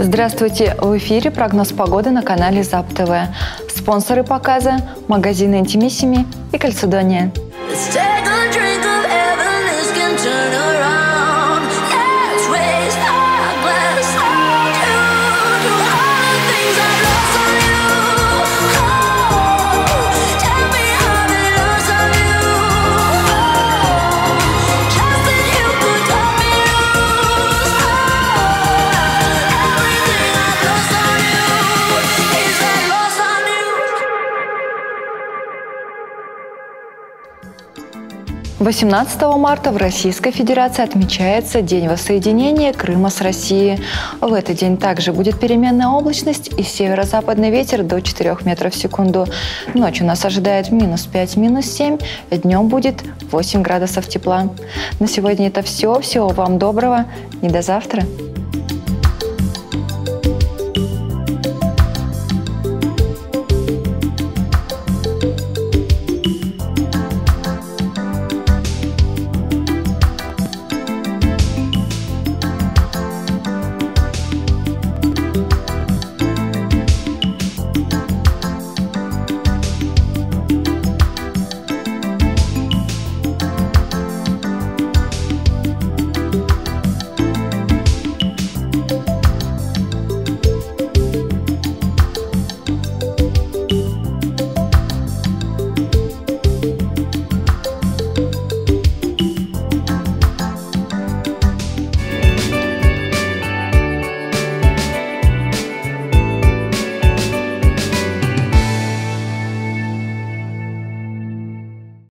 Здравствуйте! В эфире прогноз погоды на канале ЗАП ТВ. Спонсоры показа – магазины «Интимиссими» и «Кальцедония». С 18 марта в Российской Федерации отмечается День воссоединения Крыма с Россией. В этот день также будет переменная облачность и северо-западный ветер до 4 метров в секунду. Ночью нас ожидает -5, -7, днем будет 8 градусов тепла. На сегодня это все. Всего вам доброго и до завтра.